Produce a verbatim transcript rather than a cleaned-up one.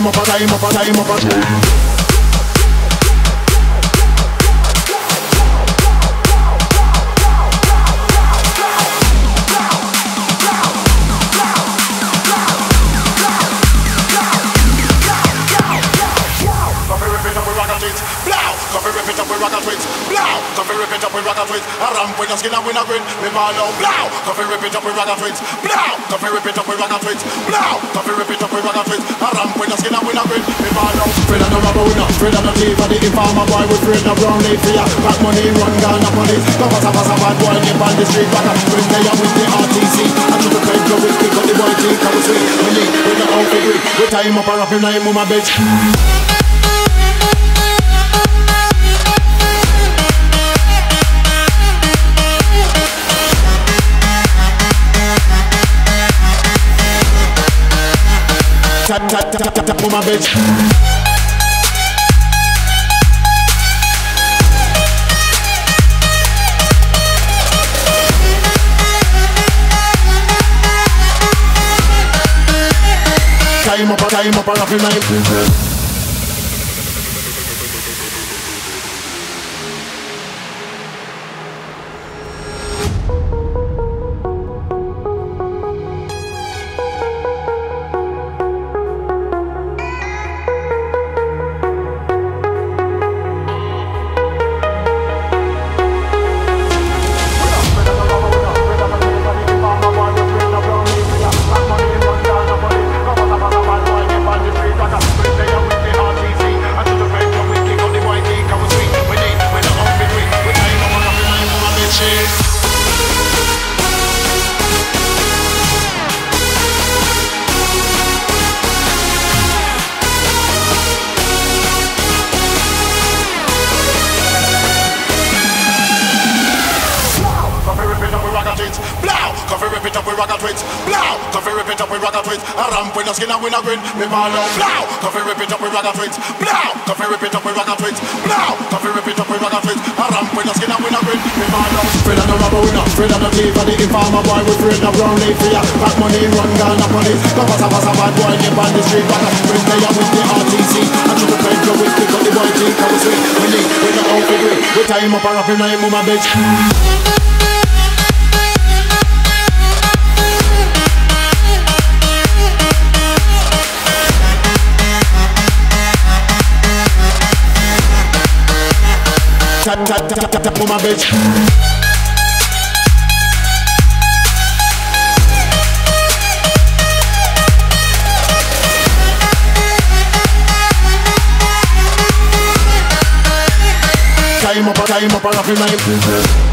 time up, a time up, a time up, a time. Coffee rip it up with rocket twins. A ramp with a skin and win a grin. Me ball out, blow. Coffee rip it up with rocket twins. Blow. Coffee rip it up with rocket twins. Blow. Coffee rip it up with rocket twins. A ramp with a skin and win a grin. Me ball out. Afraid of no robber, we not afraid of no thief. And the informer boy we afraid of brown leaf for ya. Back money, run gun, a police. Come as a pass a bad boy, nip on the street. Rocker, bring they up with the R T C. And to the crowd, go with kick up the boy, think how we sweet. We need, we not out for greed. We time up a rap in name, my bitch. Tap, tap, tap, tap, tap for my bitch. Time up, time up, up in my Coffee rip it up with rocket twins. Blow. Coffee rip it up with rocket twins. A ramp with a skin and win a grin. Me ball out. Blow. Coffee rip it up with rocket twins. Blow. Coffee rip it up with rocket twins. Blow. Coffee rip it up with rocket twins. A ramp with a skin and win a grin. Me ball out. Afraid of no robber, we not afraid of no thief. And the informer boy we afraid of brown leaf for ya. Back money, run gun, a police. Come as a pass a bad boy, nip on the street. Rocker, bring they up with the R T C. And to the crowd, go with kick up the boy, think how we sweet. We need, we not out for greed. We time up a rap in name, my bitch. Tap, tap, tap, tap, tap for my bitch. Time up, time up, I'm in my